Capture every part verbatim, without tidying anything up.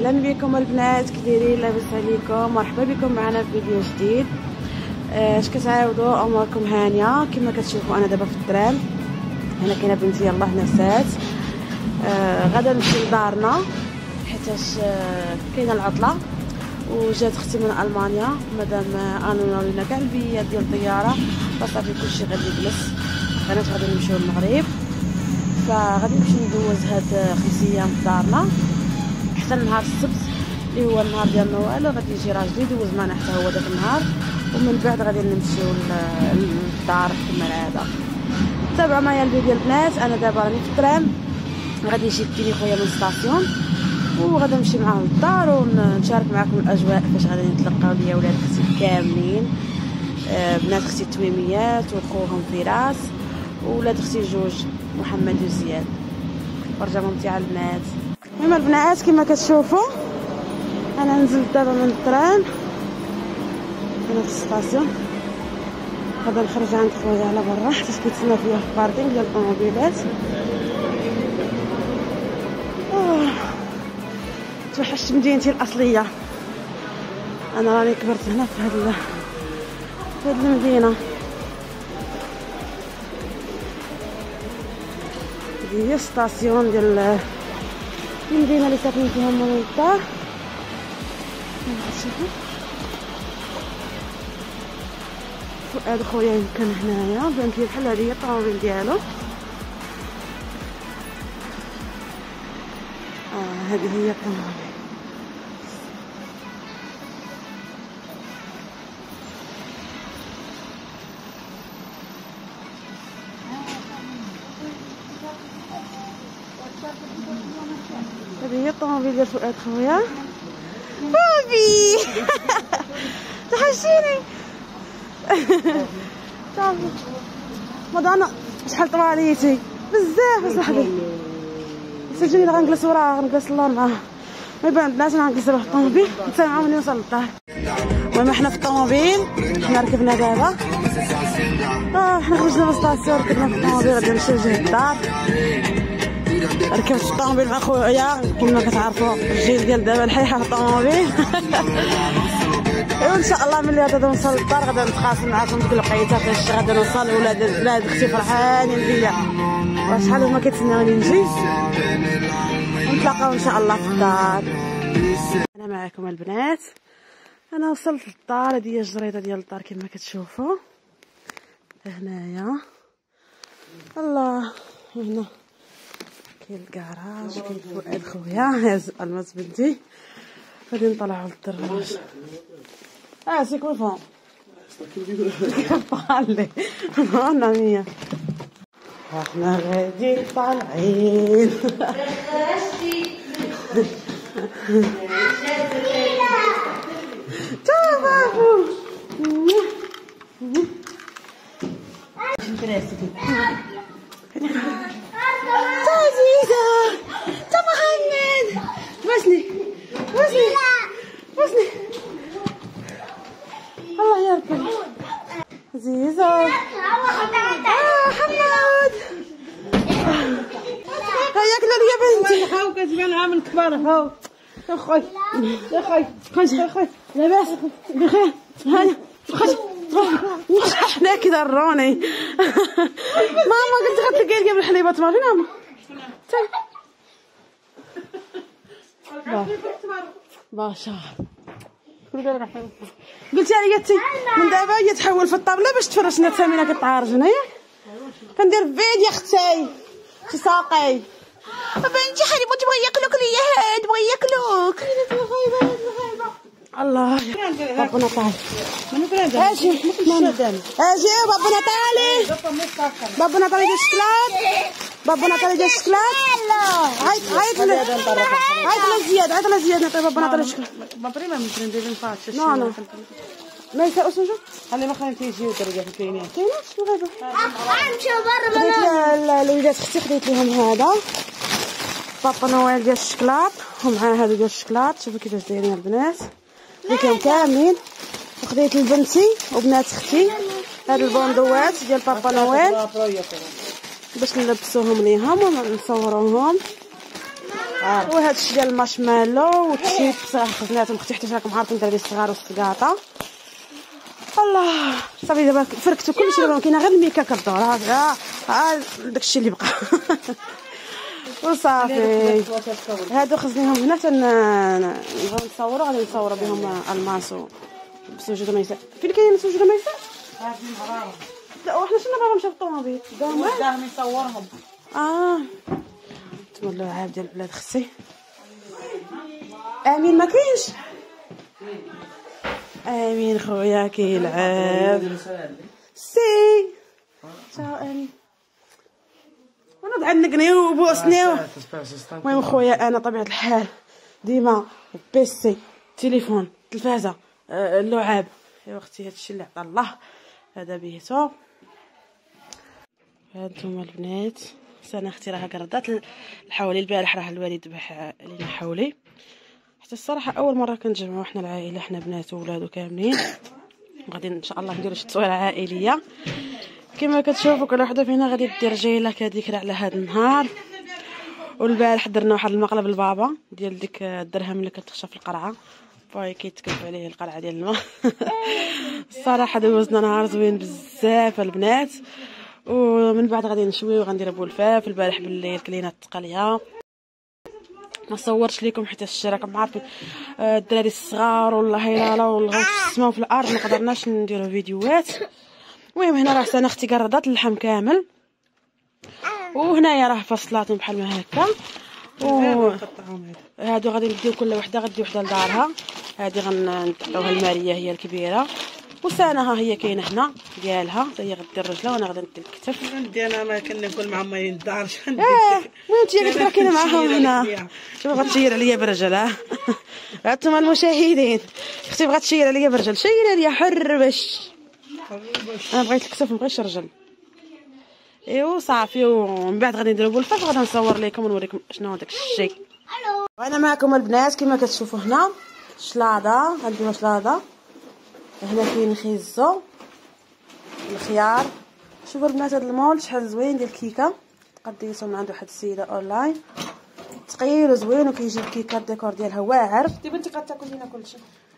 اهلا بكم البنات، كي دايرين؟ لاباس عليكم؟ مرحبا بكم معنا في فيديو جديد. اش كتعاودوا؟ اموركم هانيه؟ كما كتشوفوا انا دابا في الترام، هنا كاينه بنتي يلاه نسات. آه غادا نمشي لدارنا حيتاش آه كاينه العطله، وجات اختي من المانيا. مادام انونا لينا كاع البيات ديال الطياره فصافي كلشي غادي يجلس. انا غادي نمشيو للمغرب، فغادي نمشي ندوز هاد خمس ايام في دارنا حتى نهار السبت اللي هو النهار ديال نوال. غادي يجي راجلي يدوز معنا حتى هو داك النهار، ومن بعد غادي نمشيو للدار كما العاده. تابعوا معايا الفيديو البنات. انا دابا راني في الترام، غادي يجيني خويا من الستاسيون وغادي نمشي معاه للدار ونشارك معكم الاجواء فاش غادي نتلقاو ليا ولاد اختي كاملين، بنات اختي التويميات وخوهم فراس وولاد اختي جوج محمد وزياد. فرجه ممتعه البنات. المهم البنات كما كتشوفوا انا نزلت دابا من التران، انا في الستاسيون غادي نخرج عند خويا على برا حيت كيتسنى فيا في الباركينغ ديال الطوموبيلات. آه. توحشت مدينتي الاصليه، انا راني كبرت هنا في هاد في هاد المدينه. هذه هي الستاسيون ديال المدينه اللي ساكنين فيها ماما والدار. فؤاد خويا يمكن هنايا بان فيه بحال هادي هي الطوموبيل ديالو. اه هذه هي الطوموبيل. هذه هي الطوموبيل ديال فؤاد خويا. بابي توحشيني. صافي مضانا شحال طواليتي بزاف اصاحبي. سجلي غنجلس وراه، غنجلس اللور معاه ما يبان الناس. انا غنجلس دابا في الطوموبيل نتسامع ملي نوصل للدار. المهم حنا في الطوموبيل، حنا ركبنا دابا. اه حنا خرجنا من السطاسيون ركبنا في الطوموبيل غادي نمشيو لجهة الدار. ركبت في الطوموبيل مع خويا كما كتعرفوا الجيل ديال دابا الحيحه في الطوموبيل. وان شاء الله ملي غادي نوصل للدار غادي نتقاسم معكم ديك الوقيته فاش غادي نوصل. ولاد ولاد اختي فرحانين بيا وشحال هما كيتسناوني نجي، ونتلاقاو ان شاء الله في الدار. انا معكم البنات، انا وصلت للدار. هذه هي الجريده ديال الدار كما كتشوفوا هنايا. الله هنا كاين الكراج، كاين فؤاد خويا هاز الماس بنتي. غادي نطلعوا للدراج. اه سي كوفون بالي انا مية. احنا غادي طالعين. تا بابو تا زيزة تا محمد وزني وزني وزني. الله يركب زيزة. اه حماد هياك لي يا بنتي. هاو كتبان عامل كبار. هاو يا خويا يا خويا خرج يا خويا لاباس بخير. هاني خرج حنا كي ضروني. ماما قلت غتلقى لي بالحليبات ما فين ماما. باشا قلت لها قلتي من دابا هي تحول في الطابله باش تفرشنا ثمينه كتعارجنا ياك. كندير فيد يا اختي شي ساقي بنتي حليب تبغي ياكلوك ليا هاد بغي ياكلوك. الله بابا نطالي اجي اجي بابا نطالي بابا نطالي ديال الشكلاط بابا نطالي ديال الشكلاط. عيط عيط عيط لزياد عيط لزياد نعطي بابا نطالي الشكلاط. بابا ما ممكن ندير نفاتش. نو نو ما يساوس نجو خلي ما خلينا تيجيو درجه كاينين كاينين شنو غيبه. نمشيو برا. خديت لوليدات اختي خديت لهم هذا بابا نويل ديال الشكلاط ومعاه هذا ديال الشكلاط. شوفوا كيفاش دايرين البنات خديتهم كاملين. وخديت لبنتي وبنات اختي هاد البوندوات ديال بابا نويل باش نلبسوهم ليهم ونصوروهم. وهذا الشيء ديال المارشميلو والشيبس راه خدناتهم اختي حيت راكم عارفين الدراري الصغار والسكاطه. الله صافي دابا فركتو كلشي، دابا كاينه غير الميكا كدور. ها ها داكشي اللي بقى وصافي. هادو خزنيهم هنا تنبغيو نصوروا، غادي نصوروا بهم الماس بسجود ميساء. فين كاين سجود ميساء؟ هادين براهم. لا وحنا شنو باغا نمشيو في الطوموبيل قدام يصورهم. اه تمولوا عاب ديال البلاد خصي. امين ما كاينش. امين خويا كيلعب سي تاو امين وانا دعا نقنيو وبوسنيو. المهم خويا انا طبيعه الحال ديما بيسي تليفون تلفازه آه، اللعاب. يا اختي هادشي اللي عطا الله هذا بيتو. هانتوما البنات سنه اختي راها قردات الحولي. البارح راه الوالد ذبح لينا حولي. حتى الصراحه اول مره كنتجمعوا حنا العائله، حنا بنات وولادو كاملين. غادي ان شاء الله نديروا شي تصويره عائليه. كما كتشوفوا كل وحده فينا غادي دير رجيله كذكرى على هذا النهار. والبارح درنا واحد المقلب البابا ديال ديك الدرهم اللي كتخشى في القرعه، باي كيتكب عليه القرعه ديال الماء. الصراحه دوزنا نهار زوين بزاف البنات. ومن بعد غادي نشوي وغندير بولفاف. البارح بالليل كلينا التقليه. ما صورتش لكم حيت راكم عارفين الدراري الصغار والله يلا والغوت في السماء وفي الارض ما قدرناش نديروا فيديوهات. المهم هنا راه سنه اختي قردات اللحم كامل، وهنايا راه فصلاتهم بحال ما هكا. وهادو غادي نديو كل وحده غدي وحده لدارها. هادي غنعطيوها الماريه هي الكبيره، وسانا ها هي كاينه هنا ديالها حتى هي غدير الرجله وانا غادي ندير الكتف. ندي انا ما كنكون مع ماين الدار شحال اه وانت قلت لك كاينه معاهم هنا. شوف بغات تشير عليا برجل. ها هانتوما المشاهدين اختي بغات تشير عليا برجل. شير عليا حر باش انا بغيت الكتف مبغيتش الرجل. ايوا صافي. ومن بعد غادي نديرو بولفاف وغادي نصور لكم ونوريكم شنو داك الشيء. وانا معكم البنات كما كتشوفوا هنا شلاضه. غنديروا شلاضه. هنا كاين خيزو الخيار. شوفوا البنات هذا المول شحال زوين ديال الكيكه. قديتو من عند واحد السيده اونلاين ثقيل وزوين وكيجي الكيكه الديكور ديالها واعر. دي بنتي غتاكل لينا كلشي.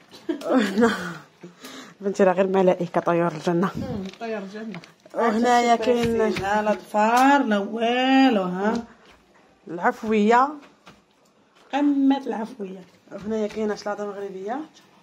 بنتي راه غير ملائكه طيور الجنه. طيور الجنه. وهنايا كاين لا ضفار لا والو. ها العفويه قمه العفويه. وهنايا كاينه شلاضه مغربيه.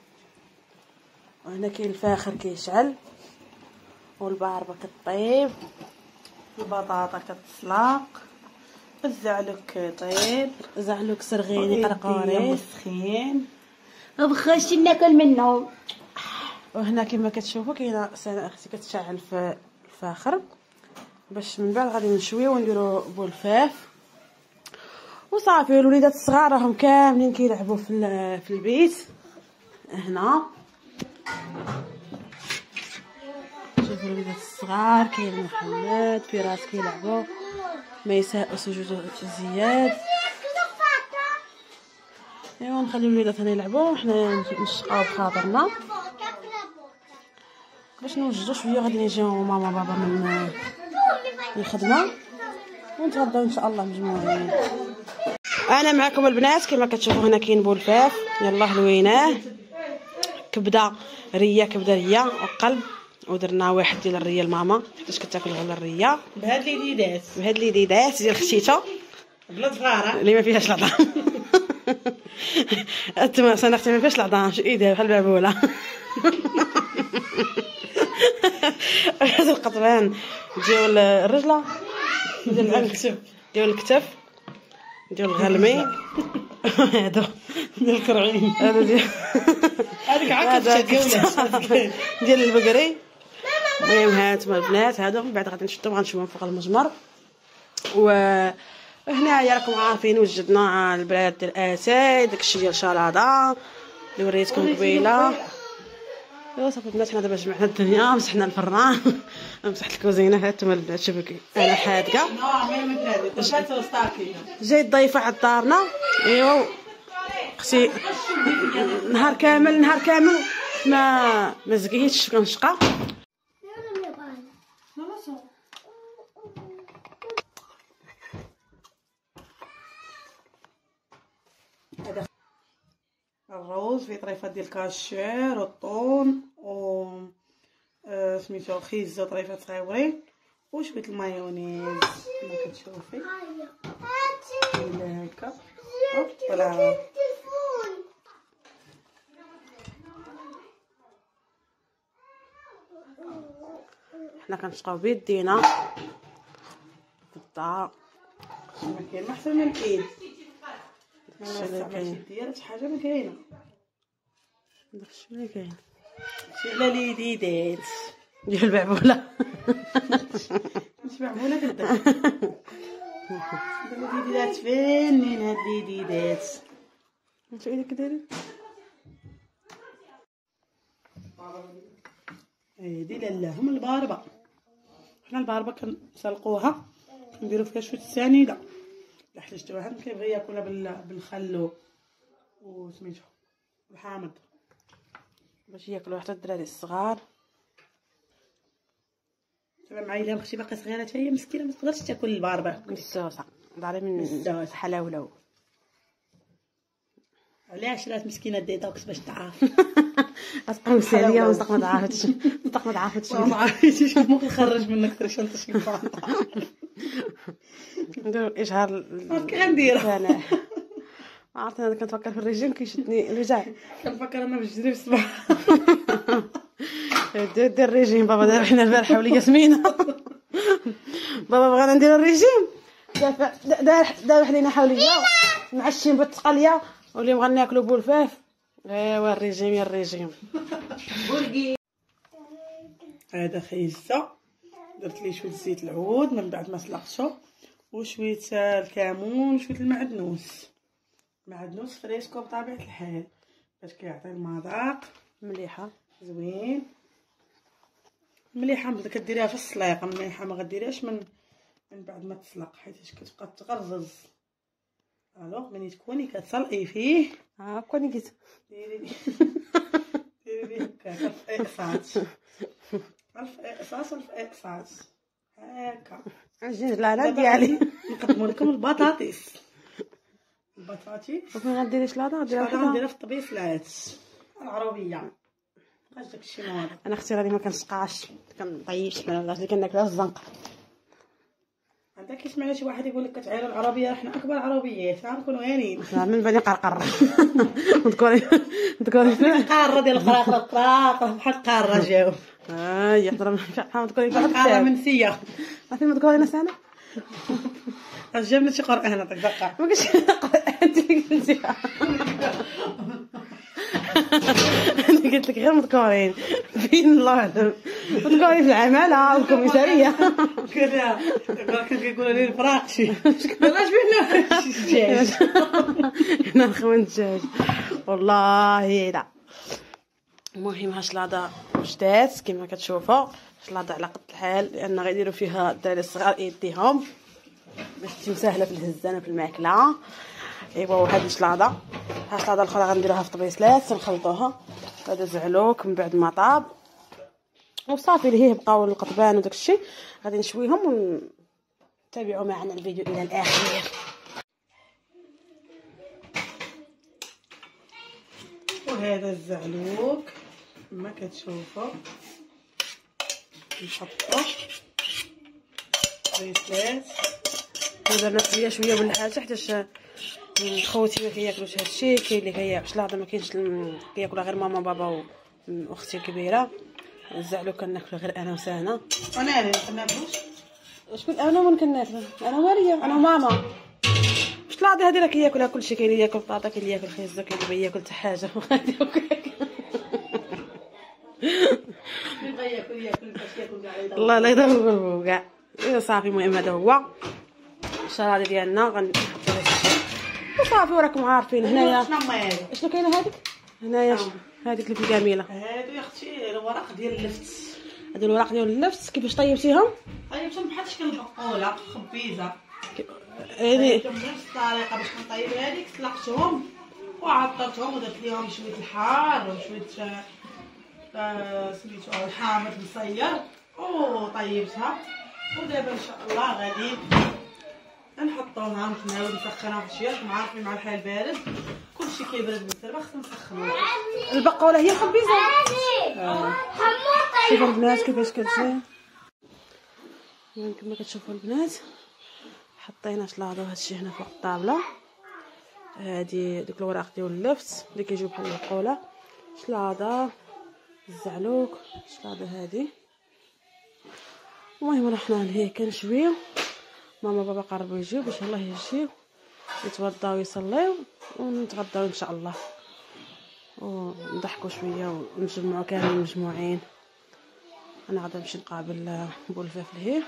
وهنا كاين الفاخر كيشعل والبعربه كطيب. البطاطا كتسلق. الزعلوك كيطيب. زعلوك سرغيني قرقوري مسخين. بخاش ناكل منهم. وهنا كما كتشوفوا كاينه سنه اختي كتشعل في الفاخر باش من بعد غادي نشويو ونديرو بولفاف وصافي. الوليدات الصغار راهم كاملين كيلعبوا في في البيت هنا. شوفوا الوليدات الصغار كاين محمد فراس كيلعبوا، ميساء وسجود زياد. ايوا نخليو الوليدات هنا يلعبوا وحنا نشقاو بخاطرنا باش نوجدوا شويه. غادي نجيو ماما بابا من الخدمه ونتغداو ان شاء الله مجموعين. انا معكم البنات كما كتشوفوا هنا كاين بولفاف. يلاه لويناه. كبده ريه كبده ريه وقلب. ودرنا واحد ديال الريه لماما حيت كتاكل غير الريه بهاد لي ديدات. بهاد لي ديدات ديال ختيته بلا صغاره اللي ما فيهاش العظام. انتما سنه اختي ما فيهاش العظام. شو ايدها بحال البابوله. هذا القطران ديال الرجله ديال الكتف ديال الكتف ديال الغلمي. هادو ديال الكرعين. هذا ديال هذيك عاد كتشكل ديال البقري. المهم هانتوما البنات هادو من بعد غادي نشدو غنشوفهم فوق المجمر. وهنايا راكم عارفين وجدنا البلاد ديال اتاي داكشي ديال شلاضه اللي وريتكم قبيله. ايوا صافي البنات حنا دابا جمعنا الدنيا مسحنا الفران مسحت الكوزينه. هانتوما البنات شوفوا انا حادقه جاي ضيفه على دارنا. ايوا اختي نهار كامل نهار كامل ما ما زقيتش كنشقى. الرز، فيه طريفات ديال الكاشير والطون و آه سميتو خيزه طريفات صغيورين وشويه المايونيز كما كتشوفي هكا. فوالا حنا كنشقاو بيدينا في الدار، ما كاين ما احسن من الايد. داكشي اللي كاين، ديال شي حاجه ما كاينه، داكشي اللي كاين شي على اليديدات ديال البعبوله. مش معموله كدير اليديدات فينين هاد اليديدات. انت ايدك دايره هادي لالا هما الباربه. حنا الباربه كنسلقوها كنديرو فيها شويه السنيده الا احتاجتو. واحد كيبغي ياكلها بالخل وسميتو الحامض باش ياكلوا حتى الدراري الصغار. سلام عايله اختي باقا صغيره حتى هي مسكينه ما تقدرش تاكل الباربه السوسه داري من حلاوله. علاش راه مسكينه ديتوكس باش تعرف غتقوسي عليا ونصدق ما تعرفتش نصدق ما تعرفتش ما عرفتيش ممكن نخرج منك اكثر شنطه شي فاطمه. نديرو اشهار كي غنديرها انا ما عرفت. انا كنتفكر في الريجيم كيشدني الوجع، كنفكر انا بالجري في الصباح. دير دير الريجيم. بابا دار حنا البارحه وليا سمينه. بابا بغانا نديرو الريجيم دافع دار دار علينا حوليه معشين بالتقاليه ولي بغا ناكلو بولفاف. ايوا الريجيم يا الريجيم. هذا خيزه درت ليه شويه زيت العود من بعد ما سلقته وشويه الكمون وشويه المعدنوس. معدنوس فريسكو بطبيعه الحال باش كيعطي المذاق مليحه زوين. مليحه بدا كديريها في السليقه، مليحه ما غديريهاش من من بعد ما تسلق حيت كتبقى تغرزز. الوغ ملي تكوني كتسلقي فيه ها كوني قلت ديري ديري ليه هكا الف اقساط الف اقساط الف اقساط هكا. عجين العلام ديالي. نقدموا لكم البطاطس. البطاطس وفين غديري شلاضه؟ غديرها غادي نديرها في الطبيسلات العربيه. بقاش داكشي نوض. انا اختي راني ما كنسقاش كنطيش من الناس اللي كناكلها الزنقه. عندك كيسمعنا شي واحد يقول لك كتعير العربيه، حنا اكبر عربيات غنكونوا هانين من بني قرقر. تذكري تذكري قاره ديال القراقره القراقره بحال القاره جاو. ها يحضر بحال تذكري بحال القاره منسيه. عرفتي ما تذكرينا سنه جابنا شي قران هذاك دقه ما كاينش انت اللي قلتيها. انا قلت لك غير مذكورين فين الله اعلم. مذكورين في العماله والكوميساريه. كذا كان كيقولوا لي الفراقشي علاش بينا الدجاج. انا نخوي الدجاج والله لا. المهم ها شلاضه جدات كما كتشوفوا، شلاضه على قد الحال لان غيديروا فيها الدراري الصغار يديهم باش تجي ساهله في الهزانه في الماكله. ايوا وهاد الشلاضه ها الشلاضه الاخرى غنديروها في طبيسلات نخلطوها. هذا زعلوك من بعد ما طاب وصافي اللي هي بقاو القطبان وداك الشيء غادي نشويهم ونتابعوا معنا الفيديو الى الاخير. وهذا الزعلوك كما كتشوفوا نحطو طبيسلات. درنا شويه شويه بالحاجه حيتاش خوتي ما كياكلوش هادشي. كاين اللي كياكل شلاضه ما كاينش كياكلها غير ماما بابا واختي الكبيره. الزعلوك كناكلو غير انا وسانا. انا اللي ما كناكلوش. شكون انا من كناكلو؟ انا وماريا انا وماما. الشلاضه هادي راه كياكلها كلشي. كاين اللي ياكل بطاطا كاين اللي ياكل خيزه كاين اللي ياكل حتى حاجه. ياكل ياكل باش ياكل كاع. الله لا يضربو كاع. ايوا صافي المهم هذا هو الشلاضه ديالنا غنحطو لها الشيء وصافي. وراكم عارفين هنايا شنو هما هادو؟ شنو كاينه هذيك هنايا هذيك اللي في الكاميله. هادو يا اختي الورق ديال اللفت. هادو الوراق ديال اللفت. كيفاش طيبتيهم؟ طيبتهم بحال شكل البقوله خبيزه يعني بنفس الطريقه باش نطيب هذيك. سلقتهم وعطرتهم ودرت ليهم شويه الحار وشويه آه سميتو الحامض مصير وطيبتها. ودابا ان شاء الله غادي نحط نحطوه معاهم تناول نسخنوه شويه. راكم عارفين مع الحال البارد كلشي كيبرد بالتربه، خصنا نسخنوه. البقوله هي خبيزه. آه. شوفوا البنات كيفاش كتجي. كما كتشوفوا البنات حطينا شلاضه وهادشي هنا فوق الطابله. هادي ديك الوراق ديال اللفت اللي كيجيو بحال البقوله، شلاضه، الزعلوك، شلاضه هادي. المهم رحنا لهيه كنشويو، ماما بابا قربوا يجيو باش الله يجيو يتوضاو ويصليو ونتغداو ان شاء الله، ونضحكوا شويه ونجمعوا كاملين مجموعين. انا غادا نمشي نقابل بولفاف لهيه.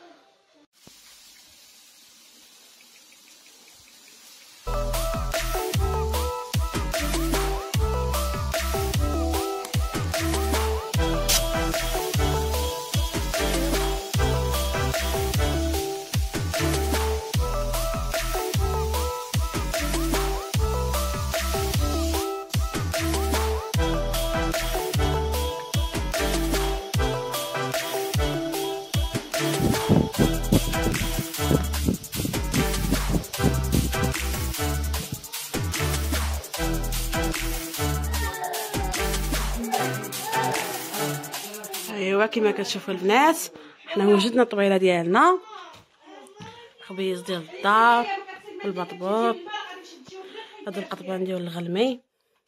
ايوا كما كتشوفوا البنات حنا وجدنا الطبيله ديالنا، خبيز ديال الدار والبطبوط، هذا القطبان ديال الغلمي،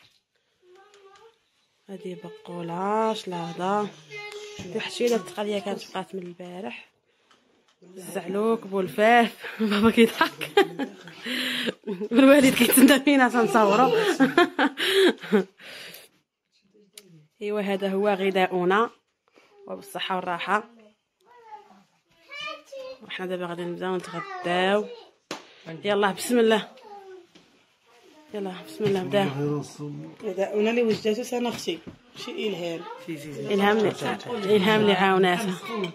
هذه بقوله، شلاضه، واحد شويه ديال التقليه كانت بقات من البارح، الزعلوك، بولفاف. بابا كيضحك والوالد كيتسنى فينا تنصوروا. ايوا هذا هو غذاؤنا وبالصحه والراحه. وحنا دابا غادي نبداو نتغداو. يلا بسم الله، يلا بسم الله بداو. غذاؤنا اللي وجداتو سنه اختي شي الهام. الهام اللي الهام اللي عاوناتها.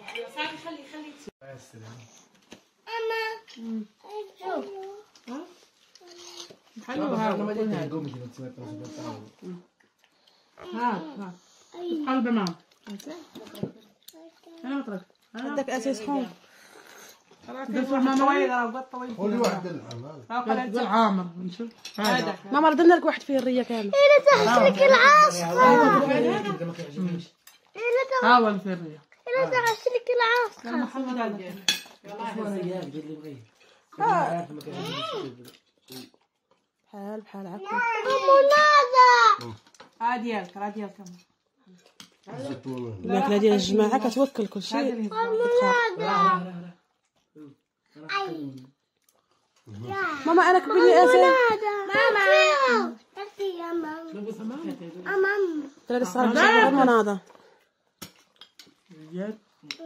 قلب ماما هذاك اساس خون. خذي واحد الحمام العامر نشوف هذا. ماما ردنا لك واحد فيه الريه كامل. إلا تغسلك العاصفة. حاول في الريه. إلا تغسلك العاصفة. محمد هذا بحال بحال هكا. منادى. ها ديالك، راه ديالك الماكله ديال الجماعه كتوكل كلشي. ماما انا كبني اسد. ماما. أختي يا ماما. ماما. ترى الصغار غير مناضه. ندير.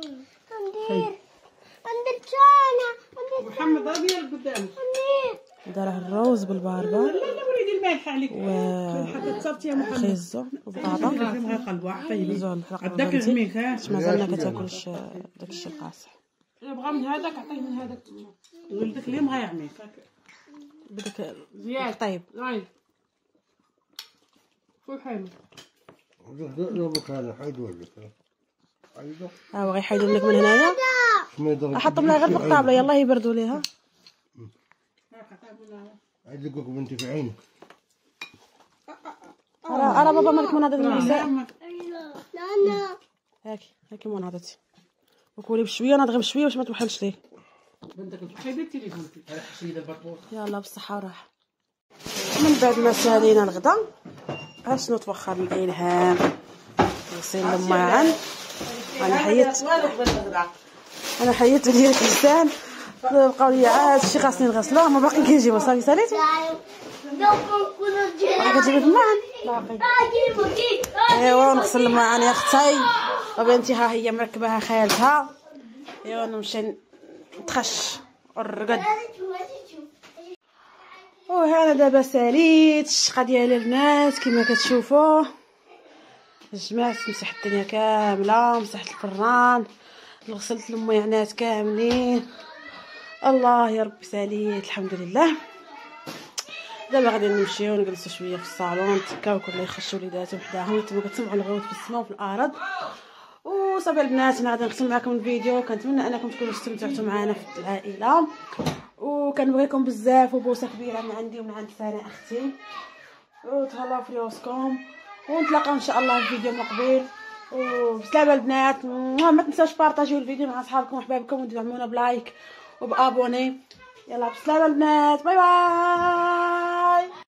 ندير شانا. محمد ضرب ديالك قدامك. ندير. داره الروز بالباربه لا لا وليدي المالح عليك. و تصبتي يا محمد. خيزو وبطاطا. فيهم غير قلبوا عطيه زول بحال عداك العميك ها. مازالنا كتاكلش داكشي القاصح. الا بغا من هذاك عطيه من هذاك. ولدك اليوم ها يعميك بدك زياد طيب. راي فول حامي. لو كان حيدوا لك حيدوا ها هو غيحيدهم لك من هنايا. احطهم لها غير فوق الطابله يلاه يبردوا ليها. عيدلك بنتي في عينك. راه راه بابا مالك مناضه النساء. لا هاكي هاكي مناضتي وكولي بشويه ناضغي بشويه باش ما توحلش ليه. بنتك حيدي التليفون يلا بالصحه والراحه. من بعد ما سالينا الغدا اشنو توخر الالهام غسيل الماعن. انا حيت انا حيت ديال الانسان بقاو لي عاد شي خاصني نغسلوه ما باقي كيجيبو. صافي ساليتو باقي كتجيبي في الماعن باقي. ايوا نغسل الماعن يا اختي وبنتي ها هي مركباها خالتها. ايوا نمشي نتخش ونرقد. وهنا دابا ساليت الشقه ديالي البنات كما كتشوفوا. جمعت مسحت الدنيا كامله، مسحت الفران، غسلت الميعنات كاملين. الله يا ربي ساليت الحمد لله. دابا غادي نمشيو نجلسوا شويه في الصالون نتكاو كل يخشوا وليداتهم حداهم نتوما كتسمعوا الغوت في السماء وفي الارض. وصافي البنات انا غادي نختم معكم الفيديو. كنتمنى انكم تكونوا استمتعتوا معنا في العائله و وكنبغيكم بزاف، وبوسه كبيره من عندي ومن عند ساره اختي، وتهلاو في راسكم، ونتلاقاو ان شاء الله في فيديو مقبل. وبسلامه البنات، ما تنساوش بارطاجيو الفيديو مع اصحابكم وحبابكم، وتدعمونا بلايك وبابوني. يلا بسلامه البنات، باي باي.